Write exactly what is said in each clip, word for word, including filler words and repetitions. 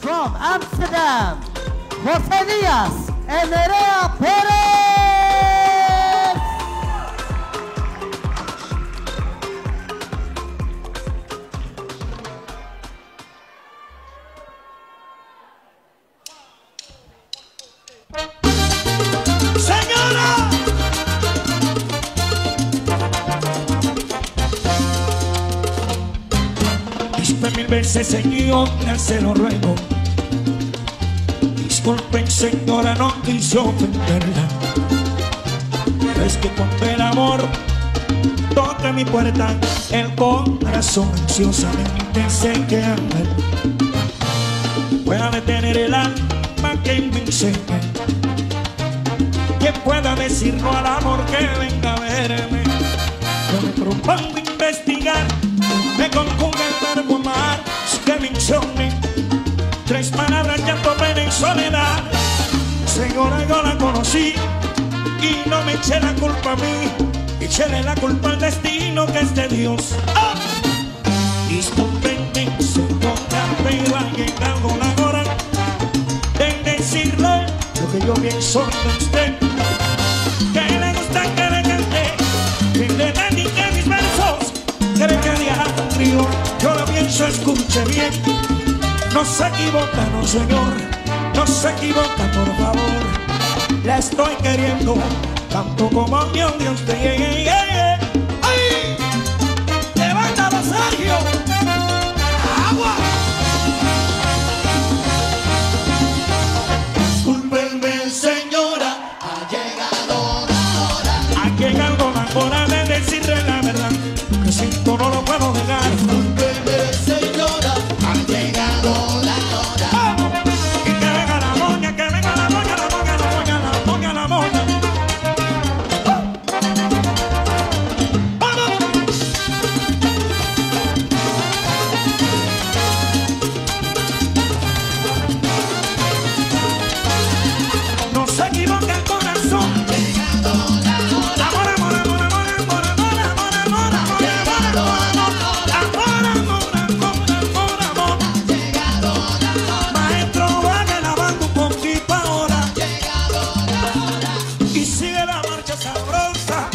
from Amsterdam, José Díaz and Nerea Pérez. Señora, disculpe mil veces, señora, se lo ruego. Disculpen, señora, no quise ofenderla. Pero es que cuando el amor toca mi puerta, el corazón ansiosamente se queda. Pueda detener el alma que me enseña. Quien pueda decir no al amor que venga a verme. Yo me propongo investigar. Me conjuga el verbo amar, que mencione tres palabras, llanto, pena y soledad. Señora, yo la conocí y no me eché la culpa a mí, echéle la culpa al destino que es de Dios. ¡Oh! Discúlpenme, señora, pero ha llegado la hora de decirle lo que yo pienso de usted. Que le gusta que le cante, que le dedique mis versos, que le quede a un trío. Yo lo pienso, escuche bien. No se equivoca, no señor, no se equivoca, por favor. La estoy queriendo tanto como me odia usted. ¡Ay! ¡Levántalo, Sergio! ¡Agua! Discúlpenme, señora, ha llegado la hora. Ha llegado la hora de decirle la verdad. Lo que siento no lo puedo negar. Discúlpenme, señora, ha llegado la hora. ¡Vamos! Y que venga la moña, que venga la moña, la moña, la moña, la moña, la moña. ¡Vamos! No se equivoca el corazón. Amor, amor, amor, amor, amor, amor, amor, amor, amor, amor, amor, amor, amor. Maestro, vaya lavando un poquito ahora y sigue la marcha sabrosa.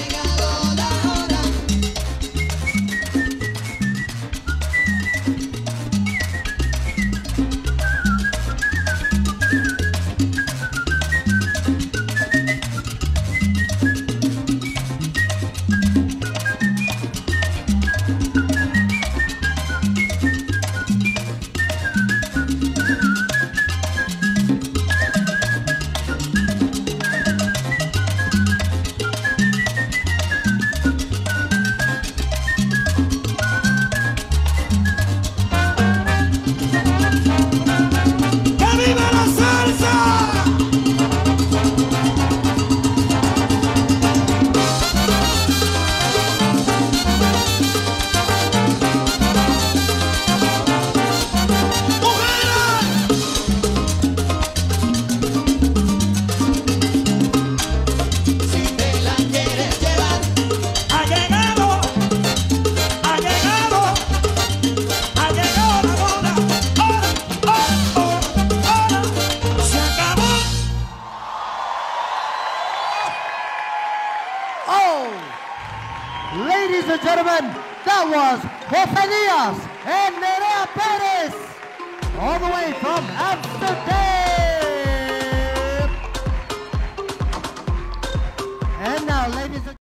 ¡Que viva la salsa! Si te la quieres llevar, ha llegado, ha llegado, ha llegado la hora. ¡Oh, oh, oh, hora! Se acabó. Oh, ladies and gentlemen, that was José Díaz and Nerea Pérez, all the way from Amsterdam. And now, ladies and